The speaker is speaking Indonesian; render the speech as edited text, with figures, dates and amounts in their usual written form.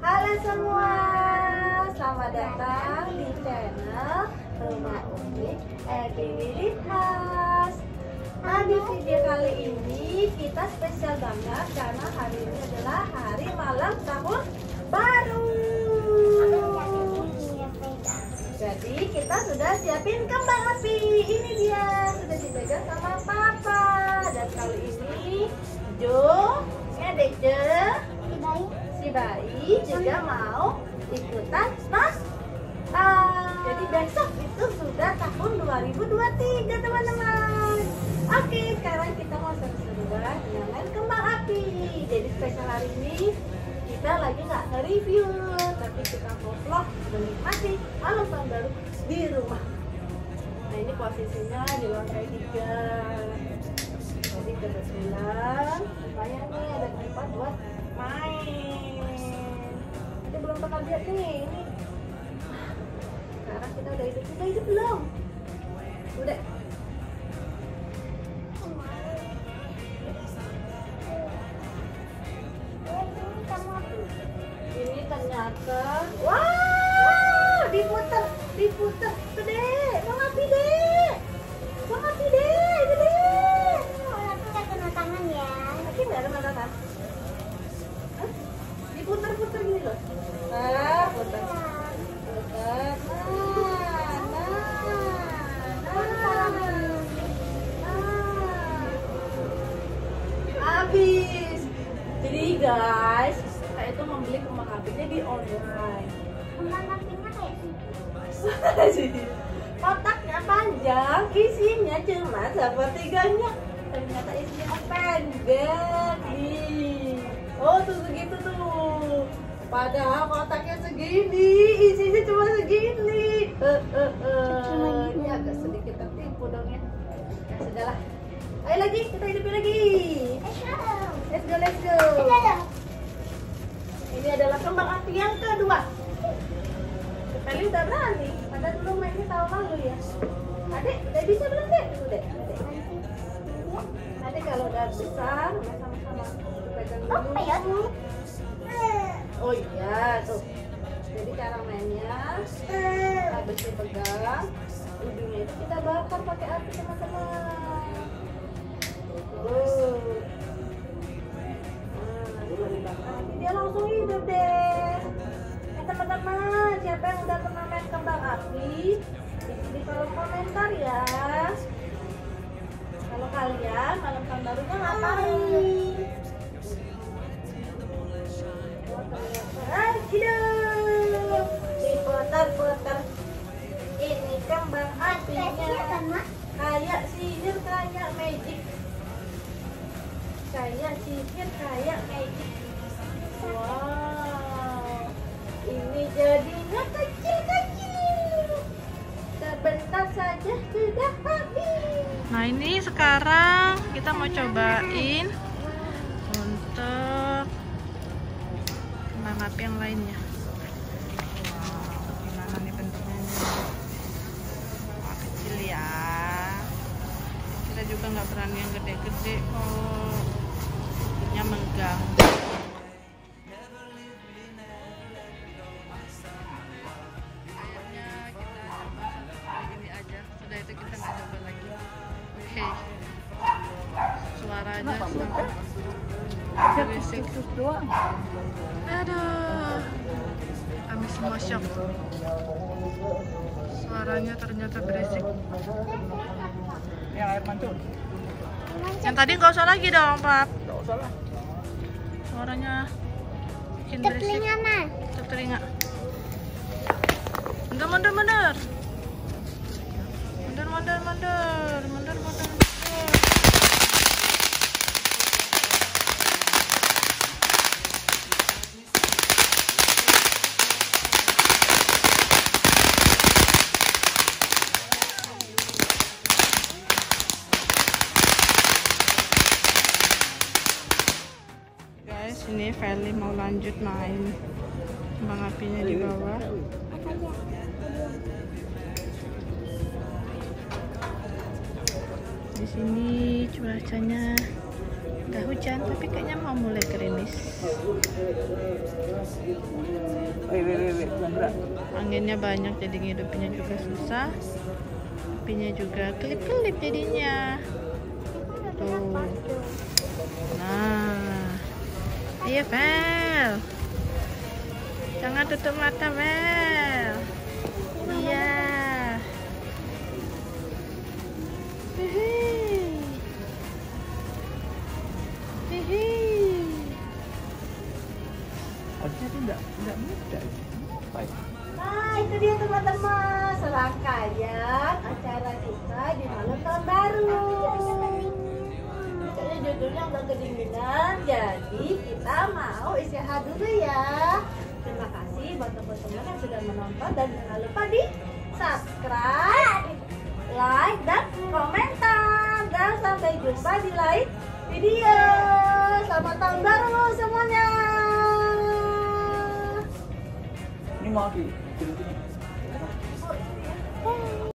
Halo semua, selamat datang di channel Rumah Umi Editas. Nah, di video kali ini kita spesial banget karena hari ini adalah hari malam tahun baru. Jadi kita sudah siapin kembang api. Ini dia, sudah dipegang sama Papa. Dan kali ini Jo, Dek Jo, si bayi juga mau ikutan jadi besok itu sudah tahun 2023 teman-teman. Oke, sekarang kita mau seru-seruan main kembang api. Jadi spesial hari ini kita lagi nggak nge-review, tapi kita mau vlog menikmati malam tahun baru di rumah. Nah, ini posisinya di lantai 3. Jadi kebetulan lumayan nih ada tempat buat main. Kita belum pernah lihat nih ini. Sekarang kita udah hidup belum? Udah. Ini ternyata, wow, diputer, gede, mau ngapi deh, gede. Tapi nggak kena tangan ya. Tapi nggak ada tangan. Diputer gini loh. Nah, puter. Habis. Jadi guys, kita itu membeli kembang apinya di online. Kembang apinya kayak Jadi kotaknya panjang, isinya cuma sepertiganya. Ternyata isinya pendek nih. Oh tuh segitu tuh. Padahal kotaknya segini, isinya cuma segini. Ini agak sedikit tertipu dong ya. Ya sudahlah. Ayo lagi, kita hidupin lagi. Let's go. Ini adalah kembang api yang kedua. Kali udah berani. Padahal dulu mainnya tahun lalu ya. Adek, udah bisa belum deh? Udah. Adek kalau udah besar, udah sama-sama pegang dulu. Oh iya tuh. Jadi cara mainnya habis dipegang, ujungnya itu kita bakar pakai api teman-teman. Nanti dia langsung hidup deh. Teman-teman, siapa yang udah pernah main kembang api? Di kolom komentar ya. Kalau kalian malam tahun barunya ngapain? Hidup diputar-putar. Ini kembang apinya kayak sihir, kayak magic. Wow, ini jadinya kecil-kecil. Sebentar saja sudah habis. Nah, ini sekarang kita mau cobain untuk kembang api yang lainnya. Wow, gimana nih bentuknya? Wah, kecil ya. Kita juga nggak berani yang gede-gede kok. Bentuknya mengganggu. Kayaknya kita coba begini aja. Sudah itu kita nggak coba lagi. Oke. Suaranya sangat berisik. Aduh, kami semua shock. Suaranya ternyata berisik. Yang air mancur. Yang tadi nggak usah lagi dong, Pap. Nggak usah lah. Suaranya bikin Ke berisik. telinga nah. Ke telinga. Mundur. Guys, ini Feli mau lanjut main kembang apinya di bawah. Di sini cuacanya udah hujan tapi kayaknya mau mulai gerimis. Anginnya banyak jadi ngidupinnya juga susah. Apinya juga kelip-kelip jadinya. Tuh. Nah. Ayo Vel. Jangan tutup mata Vel. Iya. Hihi. Hihi. Harusnya tidak mudah. Apa ya? Nah, itu dia teman-teman, serangkaian acara kita di malam tahun baru. Ini judulnya udah kedinginan, jadi kita mau istirahat dulu ya. Terima kasih buat teman-teman yang sudah menonton dan jangan lupa di subscribe, like, dan komentar. Dan sampai jumpa di lain video. Selamat tahun baru semuanya. Ini mau di sini.